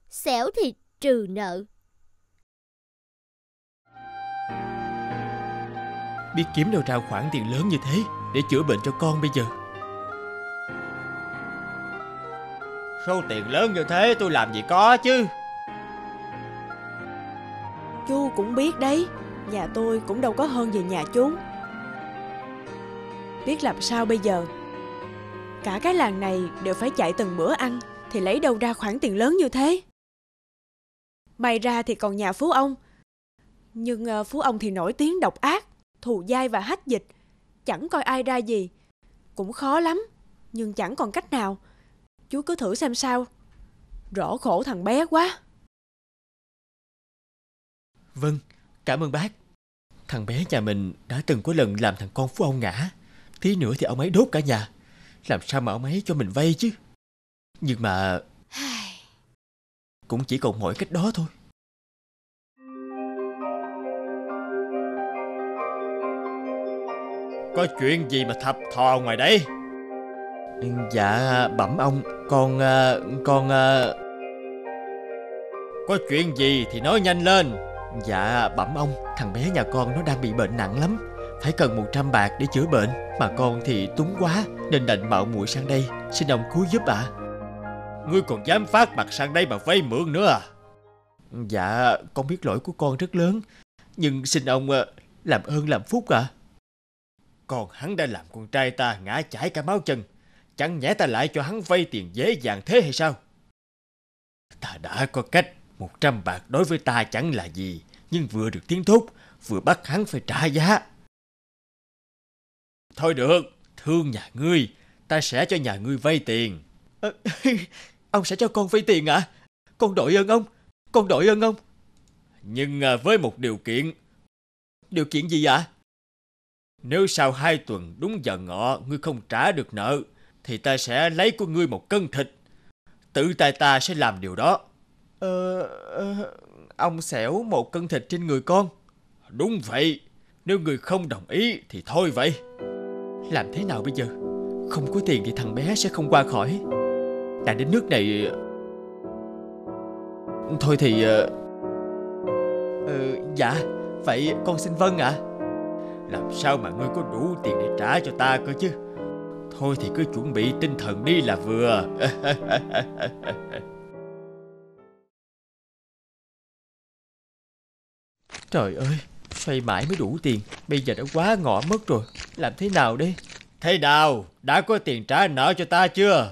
xẻo thì trừ nợ. Biết kiếm đâu ra khoản tiền lớn như thế để chữa bệnh cho con bây giờ. Số tiền lớn như thế tôi làm gì có chứ. Chú cũng biết đấy, nhà tôi cũng đâu có hơn gì nhà chú. Biết làm sao bây giờ? Cả cái làng này đều phải chạy từng bữa ăn, thì lấy đâu ra khoản tiền lớn như thế? May ra thì còn nhà phú ông. Nhưng phú ông thì nổi tiếng độc ác, thù dai và hách dịch, chẳng coi ai ra gì. Cũng khó lắm, nhưng chẳng còn cách nào. Chú cứ thử xem sao. Rõ khổ thằng bé quá. Vâng, cảm ơn bác. Thằng bé nhà mình đã từng có lần làm thằng con phú ông ngã. Tí nữa thì ông ấy đốt cả nhà. Làm sao mà ông ấy cho mình vay chứ. Nhưng mà cũng chỉ còn mỗi cách đó thôi. Có chuyện gì mà thập thò ngoài đây? Dạ bẩm ông, con có chuyện gì thì nói nhanh lên. Dạ bẩm ông, thằng bé nhà con nó đang bị bệnh nặng lắm, phải cần 100 bạc để chữa bệnh. Mà con thì túng quá nên đành mạo muội sang đây, xin ông cứu giúp ạ. Ngươi còn dám phát mặt sang đây mà vay mượn nữa à? Dạ con biết lỗi của con rất lớn, nhưng xin ông làm ơn làm phúc ạ. Còn hắn đã làm con trai ta ngã chảy cả máu chân, chẳng nhẽ ta lại cho hắn vay tiền dễ dàng thế hay sao? Ta đã có cách, 100 bạc đối với ta chẳng là gì, nhưng vừa được tiếng tốt, vừa bắt hắn phải trả giá. Thôi được, thương nhà ngươi, ta sẽ cho nhà ngươi vay tiền. Ông sẽ cho con vay tiền ạ? Con đội ơn ông, con đội ơn ông. Nhưng với một điều kiện. Điều kiện gì ạ? Nếu sau 2 tuần đúng giờ ngọ ngươi không trả được nợ, thì ta sẽ lấy của ngươi 1 cân thịt. Tự tay ta sẽ làm điều đó. Ông xẻo 1 cân thịt trên người con. Đúng vậy. Nếu ngươi không đồng ý thì thôi vậy. Làm thế nào bây giờ? Không có tiền thì thằng bé sẽ không qua khỏi. Đã đến nước này. Thôi thì dạ, vậy con xin vâng ạ. Làm sao mà ngươi có đủ tiền để trả cho ta cơ chứ? Thôi thì cứ chuẩn bị tinh thần đi là vừa. Trời ơi, xoay mãi mới đủ tiền, bây giờ đã quá ngọ mất rồi. Làm thế nào đây? Thế nào, đã có tiền trả nợ cho ta chưa?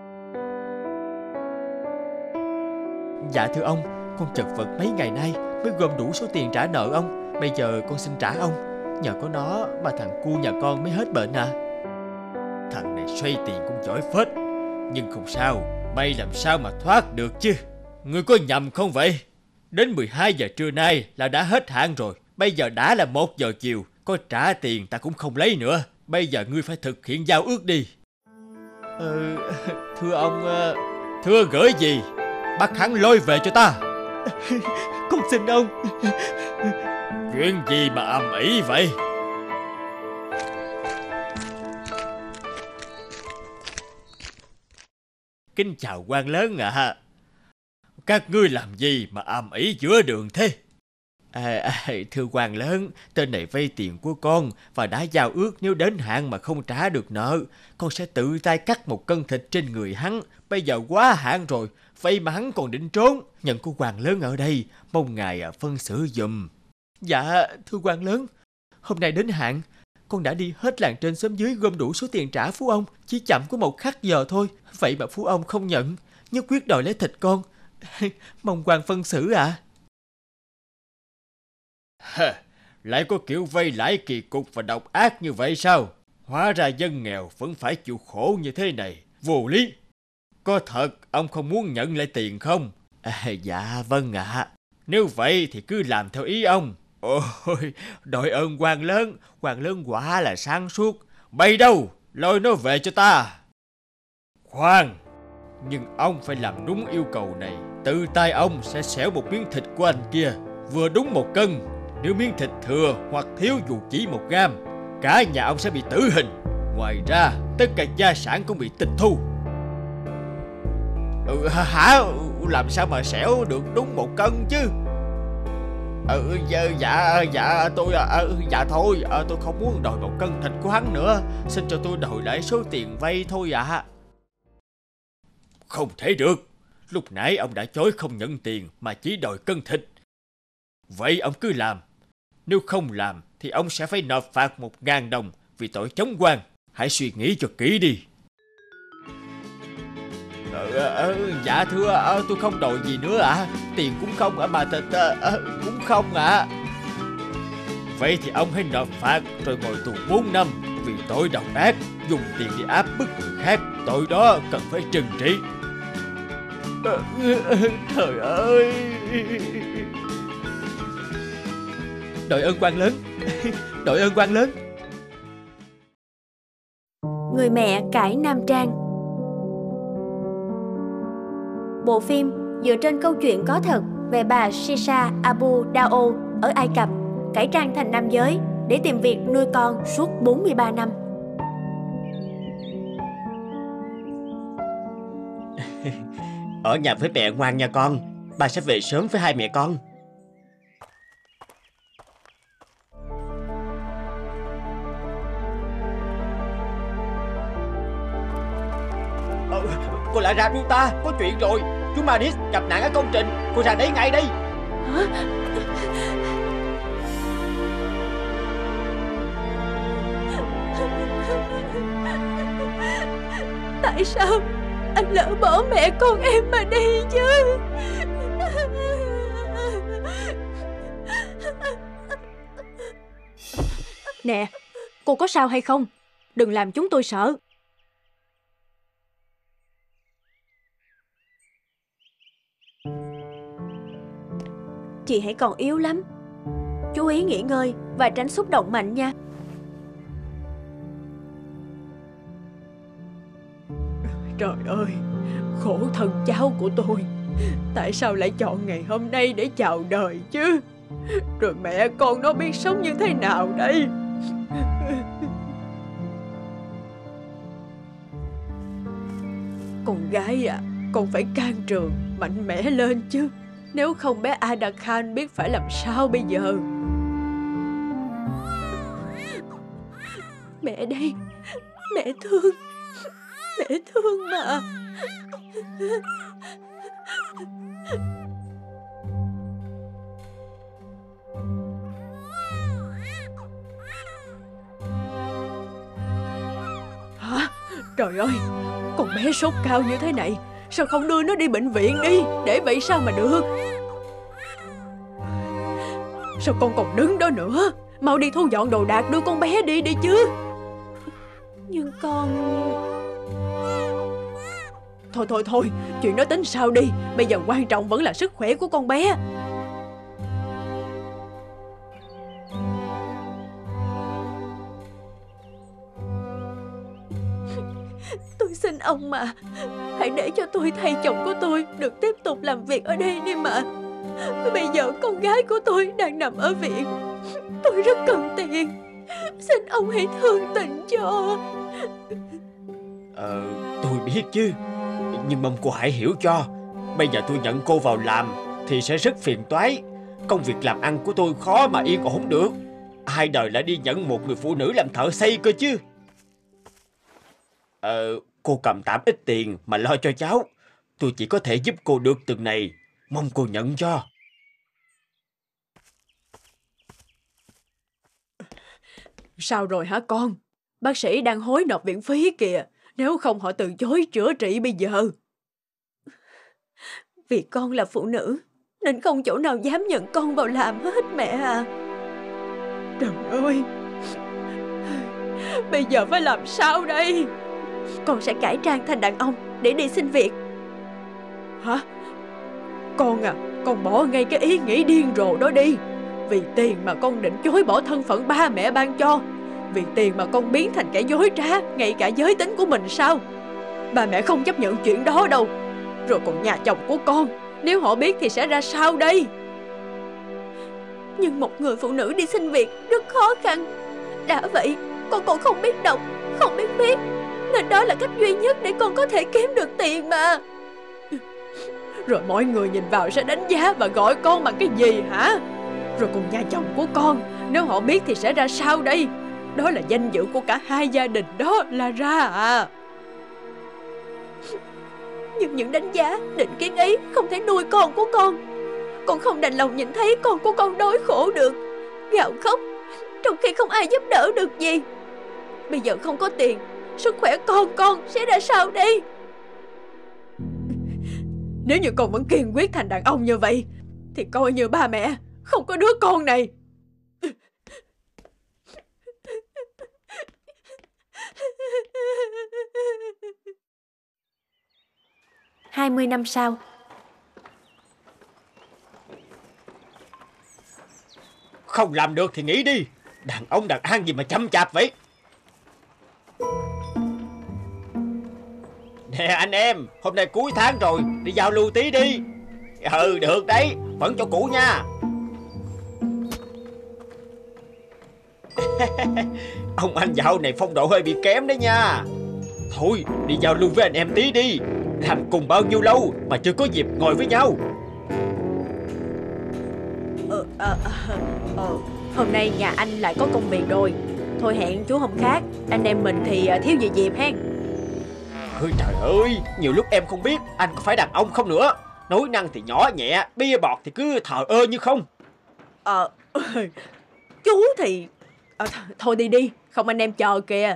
Dạ thưa ông, con chật vật mấy ngày nay mới gom đủ số tiền trả nợ ông. Bây giờ con xin trả ông. Nhờ có nó mà thằng cu nhà con mới hết bệnh à. Thằng này xoay tiền cũng giỏi phết. Nhưng không sao, may làm sao mà thoát được chứ. Ngươi có nhầm không vậy? Đến 12 giờ trưa nay là đã hết hạn rồi. Bây giờ đã là 1 giờ chiều. Có trả tiền ta cũng không lấy nữa. Bây giờ ngươi phải thực hiện giao ước đi. Thưa ông. Thưa gửi gì? Bắt hắn lôi về cho ta. Con xin ông. Chuyện gì mà ầm ĩ vậy? Kính chào quan lớn ạ. Các ngươi làm gì mà ầm ĩ giữa đường thế? Thưa quan lớn, tên này vay tiền của con và đã giao ước nếu đến hạn mà không trả được nợ, con sẽ tự tay cắt 1 cân thịt trên người hắn. Bây giờ quá hạn rồi, vậy mà hắn còn định trốn. Nhận của quan lớn ở đây, mong ngài phân xử giùm. Dạ thưa quan lớn, hôm nay đến hạn, con đã đi hết làng trên xóm dưới gom đủ số tiền trả phú ông, chỉ chậm có 1 khắc giờ thôi. Vậy mà phú ông không nhận, nhất quyết đòi lấy thịt con. Mong quan phân xử ạ. Lại có kiểu vay lãi kỳ cục và độc ác như vậy sao? Hóa ra dân nghèo vẫn phải chịu khổ như thế này, vô lý. Có thật ông không muốn nhận lại tiền không? Dạ vâng ạ. Nếu vậy thì cứ làm theo ý ông. Ôi, đội ơn quan lớn quả là sáng suốt. Bay đâu, lôi nó về cho ta. Khoan, nhưng ông phải làm đúng yêu cầu này. Tự tay ông sẽ xẻo một miếng thịt của anh kia, vừa đúng 1 cân. Nếu miếng thịt thừa hoặc thiếu dù chỉ 1 gam, cả nhà ông sẽ bị tử hình. Ngoài ra, tất cả gia sản cũng bị tịch thu. Hả? Làm sao mà xẻo được đúng 1 cân chứ? Dạ tôi dạ thôi, tôi không muốn đòi 1 cân thịt của hắn nữa. Xin cho tôi đòi lại số tiền vay thôi ạ. Không thể được. Lúc nãy ông đã chối không nhận tiền mà chỉ đòi cân thịt. Vậy ông cứ làm. Nếu không làm thì ông sẽ phải nộp phạt 1.000 đồng vì tội chống quan. Hãy suy nghĩ cho kỹ đi. Dạ thưa, tôi không đòi gì nữa ạ. Tiền cũng không mà thịt cũng không ạ. Vậy thì ông hãy nộp phạt rồi ngồi tù 4 năm vì tội độc ác, dùng tiền để áp bức người khác. Tội đó cần phải trừng trị. Trời ơi! Đội ơn quan lớn. Đội ơn quan lớn. Người mẹ cải nam trang. Bộ phim dựa trên câu chuyện có thật về bà Shisha Abu Dao ở Ai Cập cải trang thành nam giới để tìm việc nuôi con suốt 43 năm. Ở nhà với mẹ ngoan nha con. Bà sẽ về sớm với 2 mẹ con. Cô lại ra ta, có chuyện rồi. Chú Manis gặp nạn ở công trình. Cô ra đấy ngay đi. Hả? Tại sao anh lỡ bỏ mẹ con em mà đi chứ? Nè, cô có sao hay không? Đừng làm chúng tôi sợ. Chị hãy còn yếu lắm. Chú ý nghỉ ngơi và tránh xúc động mạnh nha. Trời ơi, khổ thân cháu của tôi. Tại sao lại chọn ngày hôm nay để chào đời chứ? Rồi mẹ con nó biết sống như thế nào đây? Con gái à, con phải can trường, mạnh mẽ lên chứ. Nếu không bé Ada Khan biết phải làm sao bây giờ. Mẹ đây, mẹ thương mà. Hả? Trời ơi, con bé sốt cao như thế này, sao không đưa nó đi bệnh viện đi? Để vậy sao mà được? Sao con còn đứng đó nữa? Mau đi thu dọn đồ đạc đưa con bé đi đi chứ. Nhưng con... Thôi, chuyện đó tính sau đi. Bây giờ quan trọng vẫn là sức khỏe của con bé. Tôi xin ông mà, hãy để cho tôi thay chồng của tôi được tiếp tục làm việc ở đây đi mà. Bây giờ con gái của tôi đang nằm ở viện. Tôi rất cần tiền. Xin ông hãy thương tình cho. Tôi biết chứ. Nhưng mong cô hãy hiểu cho. Bây giờ tôi nhận cô vào làm thì sẽ rất phiền toái. Công việc làm ăn của tôi khó mà yên ổn được. Hai đời lại đi nhận một người phụ nữ làm thợ xây cơ chứ. Cô cầm tạm ít tiền mà lo cho cháu. Tôi chỉ có thể giúp cô được từng này. Mong cô nhận cho. Sao rồi hả con? Bác sĩ đang hối nộp viện phí kìa. Nếu không họ từ chối chữa trị bây giờ. Vì con là phụ nữ nên không chỗ nào dám nhận con vào làm hết mẹ à. Trời ơi, bây giờ phải làm sao đây? Con sẽ cải trang thành đàn ông để đi xin việc. Hả? Con à, con bỏ ngay cái ý nghĩ điên rồ đó đi. Vì tiền mà con định chối bỏ thân phận ba mẹ ban cho. Vì tiền mà con biến thành kẻ dối trá ngay cả giới tính của mình sao? Ba mẹ không chấp nhận chuyện đó đâu. Rồi còn nhà chồng của con, nếu họ biết thì sẽ ra sao đây? Nhưng một người phụ nữ đi xin việc rất khó khăn. Đã vậy, con còn không biết đọc, không biết viết, nên đó là cách duy nhất để con có thể kiếm được tiền mà. Rồi mọi người nhìn vào sẽ đánh giá và gọi con bằng cái gì hả? Rồi còn nhà chồng của con, nếu họ biết thì sẽ ra sao đây? Đó là danh dự của cả hai gia đình đó, Lara à. Nhưng những đánh giá, định kiến ấy không thể nuôi con của con. Con không đành lòng nhìn thấy con của con đói khổ được, gào khóc, trong khi không ai giúp đỡ được gì. Bây giờ không có tiền, sức khỏe con sẽ ra sao đây? Nếu như con vẫn kiên quyết thành đàn ông như vậy thì coi như ba mẹ không có đứa con này. 20 năm sau. Không làm được thì nghỉ đi. Đàn ông đàn an gì mà chậm chạp vậy? Nè anh em, hôm nay cuối tháng rồi, đi giao lưu tí đi. Ừ được đấy, vẫn cho cũ nha. Ông anh dạo này phong độ hơi bị kém đấy nha. Thôi đi giao lưu với anh em tí đi. Làm cùng bao nhiêu lâu mà chưa có dịp ngồi với nhau. Hôm nay nhà anh lại có công việc rồi. Thôi hẹn chú hôm khác. Anh em mình thì thiếu gì dịp hen. Ôi trời ơi, nhiều lúc em không biết anh có phải đàn ông không nữa. Nói năng thì nhỏ nhẹ, bia bọt thì cứ thờ ơ như không. Chú thì... thôi đi đi, không anh em chờ kìa.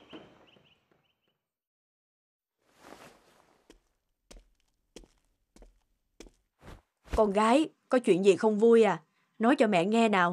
Con gái, có chuyện gì không vui à? Nói cho mẹ nghe nào.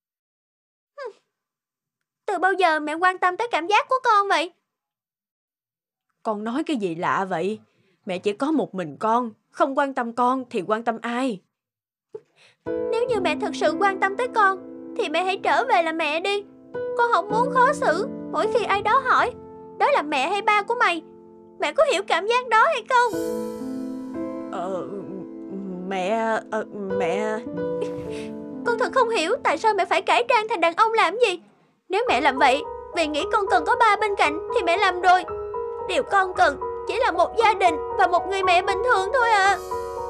Từ bao giờ mẹ quan tâm tới cảm giác của con vậy? Con nói cái gì lạ vậy? Mẹ chỉ có một mình con, không quan tâm con thì quan tâm ai? Nếu như mẹ thật sự quan tâm tới con thì mẹ hãy trở về làm mẹ đi. Con không muốn khó xử mỗi khi ai đó hỏi đó là mẹ hay ba của mày. Mẹ có hiểu cảm giác đó hay không? Mẹ... Con thật không hiểu tại sao mẹ phải cải trang thành đàn ông làm gì. Nếu mẹ làm vậy vì nghĩ con cần có ba bên cạnh thì mẹ làm rồi. Điều con cần chỉ là một gia đình và một người mẹ bình thường thôi à.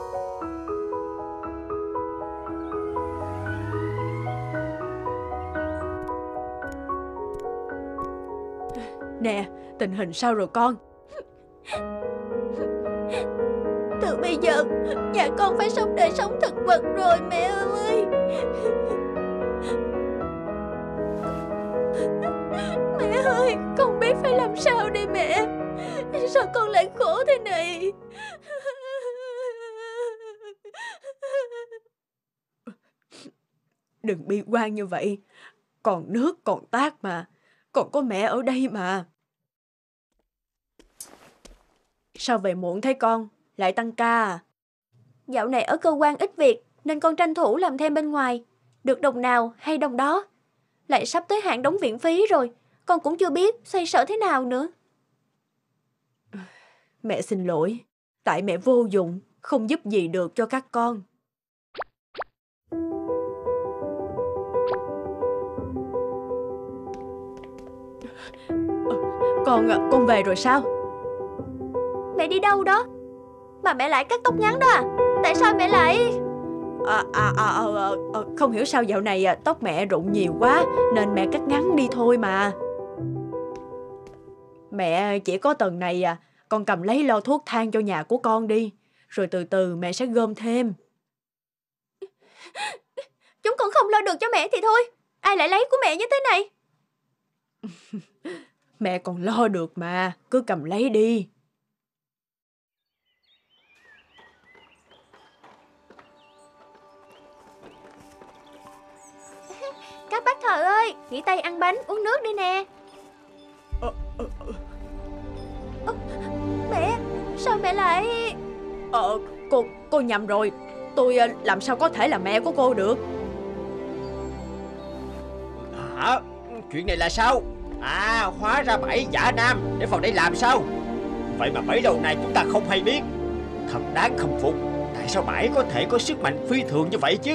Nè, tình hình sao rồi con? Từ bây giờ nhà con phải sống đời sống thực vật rồi mẹ ơi. Mẹ ơi, con biết phải làm sao đây mẹ. Sao con lại khổ thế này? Đừng bi quan như vậy. Còn nước còn tát mà. Còn có mẹ ở đây mà. Sao về muộn thế con? Lại tăng ca à? Dạo này ở cơ quan ít việc nên con tranh thủ làm thêm bên ngoài. Được đồng nào hay đồng đó. Lại sắp tới hạn đóng viện phí rồi. Con cũng chưa biết xoay sở thế nào nữa. Mẹ xin lỗi. Tại mẹ vô dụng, không giúp gì được cho các con. Con về rồi sao? Mẹ đi đâu đó? Mà mẹ lại cắt tóc ngắn đó à? Tại sao mẹ lại... Không hiểu sao dạo này tóc mẹ rụng nhiều quá nên mẹ cắt ngắn đi thôi mà. Mẹ chỉ có tầng này à. Con cầm lấy lo thuốc thang cho nhà của con đi. Rồi từ từ mẹ sẽ gom thêm. Chúng con không lo được cho mẹ thì thôi. Ai lại lấy của mẹ như thế này? Mẹ còn lo được mà. Cứ cầm lấy đi. Các bác thợ ơi, nghỉ tay ăn bánh, uống nước đi nè. Mẹ, sao mẹ lại... Cô nhầm rồi. Tôi làm sao có thể là mẹ của cô được? Hả? Chuyện này là sao? À, hóa ra Bảy giả nam để vào đây làm sao? Vậy mà bấy lâu nay chúng ta không hay biết. Thật đáng khâm phục. Tại sao Bảy có thể có sức mạnh phi thường như vậy chứ?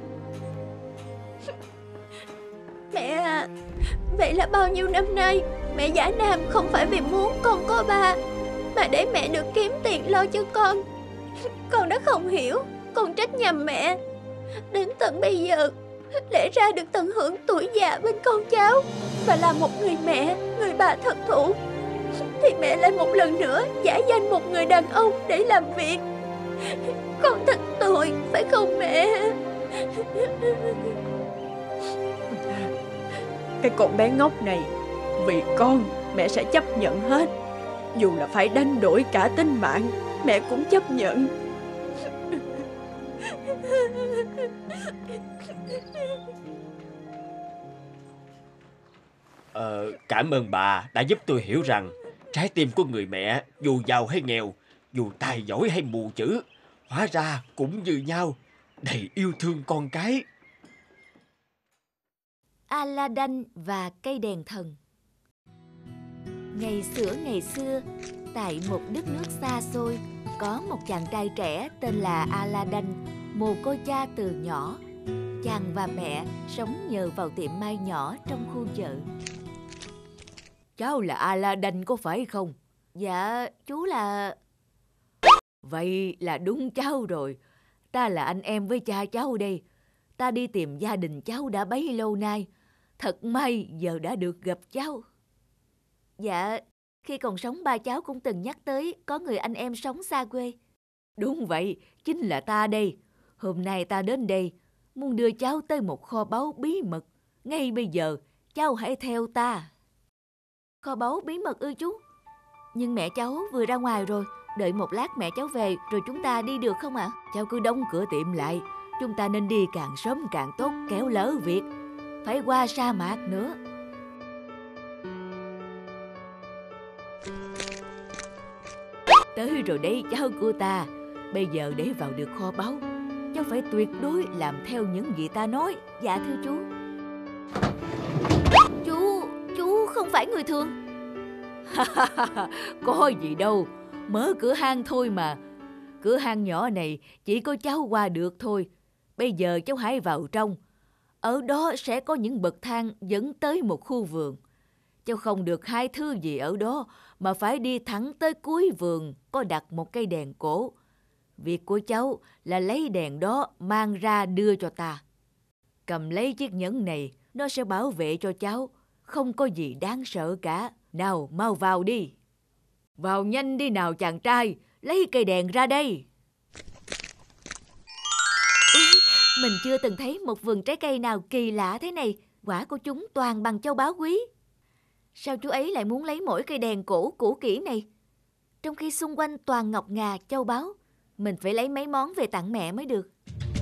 Mẹ à, vậy là bao nhiêu năm nay mẹ giả nam không phải vì muốn con có ba, mà để mẹ được kiếm tiền lo cho con. Con đã không hiểu, con trách nhầm mẹ. Đến tận bây giờ, lẽ ra được tận hưởng tuổi già bên con cháu và là một người mẹ, người bà thật thụ, thì mẹ lại một lần nữa giả danh một người đàn ông để làm việc. Con thật tội, phải không mẹ? Cái con bé ngốc này, vì con, mẹ sẽ chấp nhận hết. Dù là phải đánh đổi cả tính mạng, mẹ cũng chấp nhận. Cảm ơn bà đã giúp tôi hiểu rằng trái tim của người mẹ, dù giàu hay nghèo, dù tài giỏi hay mù chữ, hóa ra cũng như nhau, đầy yêu thương con cái. Aladdin và cây đèn thần. Ngày xưa, tại một đất nước xa xôi, có một chàng trai trẻ tên là Aladdin, mồ côi cha từ nhỏ. Chàng và mẹ sống nhờ vào tiệm may nhỏ trong khu chợ. Cháu là Aladdin có phải không? Dạ, chú là... Vậy là đúng cháu rồi. Ta là anh em với cha cháu đây. Ta đi tìm gia đình cháu đã bấy lâu nay. Thật may giờ đã được gặp cháu. Dạ, khi còn sống ba cháu cũng từng nhắc tới có người anh em sống xa quê. Đúng vậy, chính là ta đây. Hôm nay ta đến đây, muốn đưa cháu tới một kho báu bí mật. Ngay bây giờ, cháu hãy theo ta. Kho báu bí mật ư chú? Nhưng mẹ cháu vừa ra ngoài rồi. Đợi một lát mẹ cháu về rồi chúng ta đi được không ạ? Cháu cứ đóng cửa tiệm lại. Chúng ta nên đi càng sớm càng tốt, kẻo lỡ việc. Phải qua sa mạc nữa. Tới rồi đấy cháu của ta. Bây giờ để vào được kho báu, cháu phải tuyệt đối làm theo những gì ta nói. Dạ thưa chú. Chú không phải người thường. Có gì đâu, mở cửa hang thôi mà. Cửa hang nhỏ này chỉ có cháu qua được thôi. Bây giờ cháu hãy vào trong. Ở đó sẽ có những bậc thang dẫn tới một khu vườn. Cháu không được hai thứ gì ở đó, mà phải đi thẳng tới cuối vườn có đặt một cây đèn cổ. Việc của cháu là lấy đèn đó mang ra đưa cho ta. Cầm lấy chiếc nhẫn này, nó sẽ bảo vệ cho cháu. Không có gì đáng sợ cả. Nào, mau vào đi. Vào nhanh đi nào chàng trai, lấy cây đèn ra đây. Mình chưa từng thấy một vườn trái cây nào kỳ lạ thế này. Quả của chúng toàn bằng châu báu quý. Sao chú ấy lại muốn lấy mỗi cây đèn cổ cũ kỹ này? Trong khi xung quanh toàn ngọc ngà, châu báu. Mình phải lấy mấy món về tặng mẹ mới được.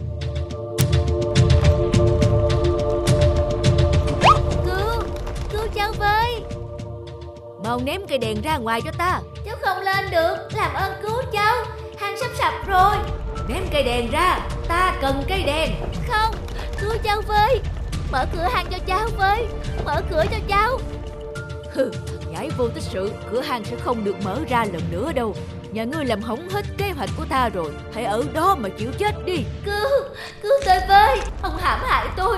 Cứu cháu với. Mau ném cây đèn ra ngoài cho ta. Cháu không lên được, làm ơn cứu cháu. Hang sắp sập rồi. Ném cây đèn ra, ta cần cây đèn. Không, cứu cháu với. Mở cửa hang cho cháu với. Mở cửa cho cháu. Hừ, nhãi vô tích sự. Cửa hang sẽ không được mở ra lần nữa đâu. Nhà ngươi làm hỏng hết kế hoạch của ta rồi. Hãy ở đó mà chịu chết đi. Cứu tôi với. Ông hãm hại tôi.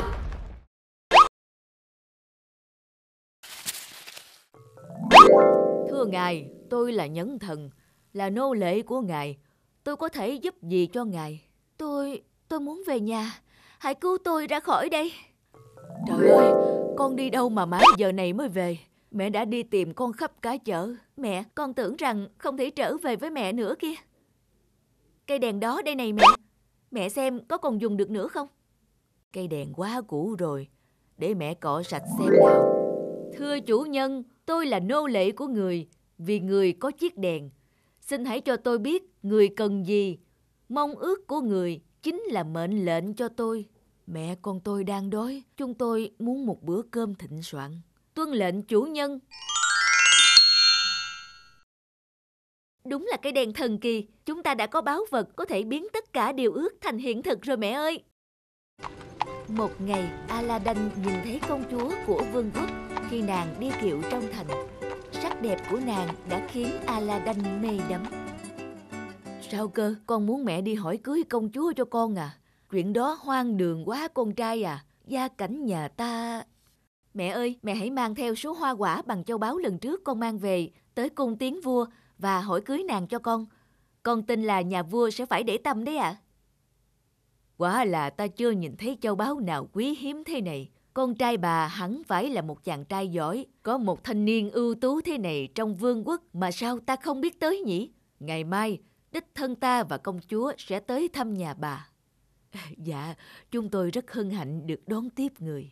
Thưa ngài, tôi là Nhẫn Thần, là nô lệ của ngài. Tôi có thể giúp gì cho ngài? Tôi muốn về nhà. Hãy cứu tôi ra khỏi đây. Trời ơi, con đi đâu mà mãi giờ này mới về? Mẹ đã đi tìm con khắp cả chợ. Mẹ, con tưởng rằng không thể trở về với mẹ nữa kia. Cây đèn đó đây này mẹ. Mẹ xem có còn dùng được nữa không? Cây đèn quá cũ rồi. Để mẹ cọ sạch xem nào. Thưa chủ nhân, tôi là nô lệ của người. Vì người có chiếc đèn. Xin hãy cho tôi biết người cần gì. Mong ước của người chính là mệnh lệnh cho tôi. Mẹ con tôi đang đói. Chúng tôi muốn một bữa cơm thịnh soạn. Tuân lệnh chủ nhân. Đúng là cái đèn thần kỳ. Chúng ta đã có báu vật có thể biến tất cả điều ước thành hiện thực rồi mẹ ơi. Một ngày, Aladdin nhìn thấy công chúa của vương quốc khi nàng đi kiệu trong thành. Sắc đẹp của nàng đã khiến Aladdin mê đắm. Sao cơ, con muốn mẹ đi hỏi cưới công chúa cho con à? Chuyện đó hoang đường quá con trai à. Gia cảnh nhà ta... Mẹ ơi, mẹ hãy mang theo số hoa quả bằng châu báu lần trước con mang về tới cung tiến vua và hỏi cưới nàng cho con. con tin là nhà vua sẽ phải để tâm đấy ạ. Quả là ta chưa nhìn thấy châu báu nào quý hiếm thế này. Con trai bà hẳn phải là một chàng trai giỏi. Có một thanh niên ưu tú thế này trong vương quốc mà sao ta không biết tới nhỉ? Ngày mai, đích thân ta và công chúa sẽ tới thăm nhà bà. Dạ, chúng tôi rất hân hạnh được đón tiếp người.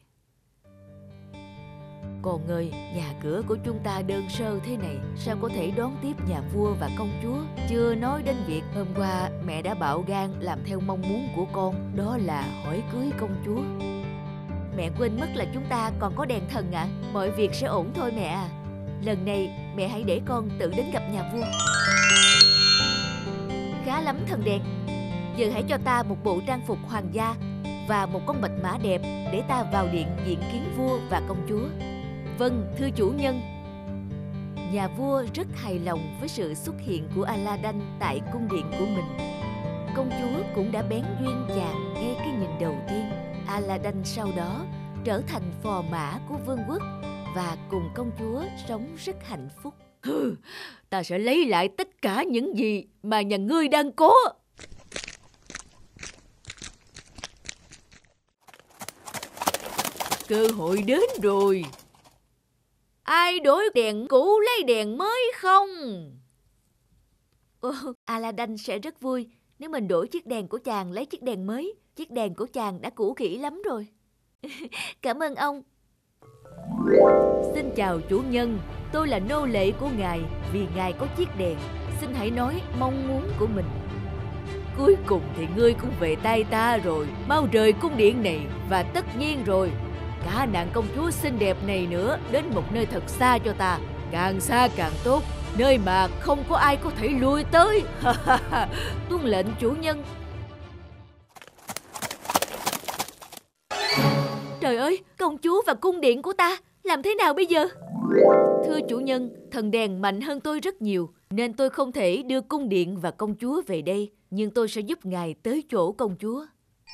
Con ơi, nhà cửa của chúng ta đơn sơ thế này, sao có thể đón tiếp nhà vua và công chúa? Chưa nói đến việc hôm qua mẹ đã bạo gan làm theo mong muốn của con, đó là hỏi cưới công chúa. Mẹ quên mất là chúng ta còn có đèn thần ạ. Mọi việc sẽ ổn thôi mẹ à. Lần này mẹ hãy để con tự đến gặp nhà vua. Khá lắm thần đèn. Giờ hãy cho ta một bộ trang phục hoàng gia và một con bạch mã đẹp để ta vào điện diện kiến vua và công chúa. Vâng, thưa chủ nhân. Nhà vua rất hài lòng với sự xuất hiện của Aladdin tại cung điện của mình. Công chúa cũng đã bén duyên chàng ngay cái nhìn đầu tiên. Aladdin sau đó trở thành phò mã của vương quốc và cùng công chúa sống rất hạnh phúc. Ta sẽ lấy lại tất cả những gì mà nhà ngươi đang có. Cơ hội đến rồi. Ai đổi đèn cũ lấy đèn mới không? Aladdin sẽ rất vui nếu mình đổi chiếc đèn của chàng lấy chiếc đèn mới. Chiếc đèn của chàng đã cũ kỹ lắm rồi. Cảm ơn ông. Xin chào chủ nhân, tôi là nô lệ của ngài. Vì ngài có chiếc đèn, xin hãy nói mong muốn của mình. Cuối cùng thì ngươi cũng về tay ta rồi. Mau rời cung điện này. Và tất nhiên rồi, cả nàng công chúa xinh đẹp này nữa, đến một nơi thật xa cho ta. Càng xa càng tốt, nơi mà không có ai có thể lui tới. Tuân lệnh chủ nhân. Trời ơi, công chúa và cung điện của ta, làm thế nào bây giờ? Thưa chủ nhân, thần đèn mạnh hơn tôi rất nhiều, nên tôi không thể đưa cung điện và công chúa về đây. Nhưng tôi sẽ giúp ngài tới chỗ công chúa.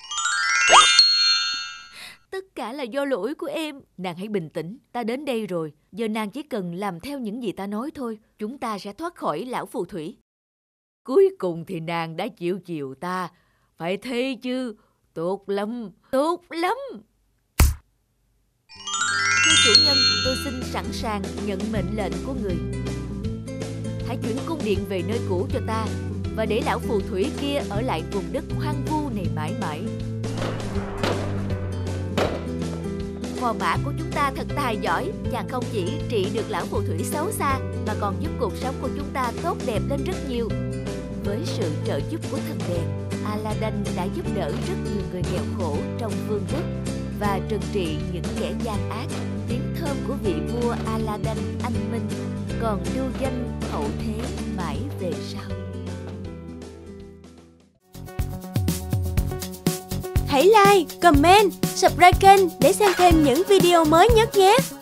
Tất cả là do lỗi của em. Nàng hãy bình tĩnh, ta đến đây rồi. Giờ nàng chỉ cần làm theo những gì ta nói thôi. Chúng ta sẽ thoát khỏi lão phù thủy. Cuối cùng thì nàng đã chịu chiều ta. Phải thế chứ. Tốt lắm, tốt lắm. Thưa chủ nhân, tôi xin sẵn sàng nhận mệnh lệnh của người. Hãy chuyển cung điện về nơi cũ cho ta, và để lão phù thủy kia ở lại vùng đất hoang vu này mãi mãi. Phò mã của chúng ta thật tài giỏi. Chàng không chỉ trị được lão phù thủy xấu xa, mà còn giúp cuộc sống của chúng ta tốt đẹp lên rất nhiều. Với sự trợ giúp của thần đèn, Aladdin đã giúp đỡ rất nhiều người nghèo khổ trong vương quốc và trừng trị những kẻ gian ác. Tiếng thơm của vị vua Aladdin anh minh còn lưu danh hậu thế mãi về sau. Hãy like, comment, subscribe kênh để xem thêm những video mới nhất nhé!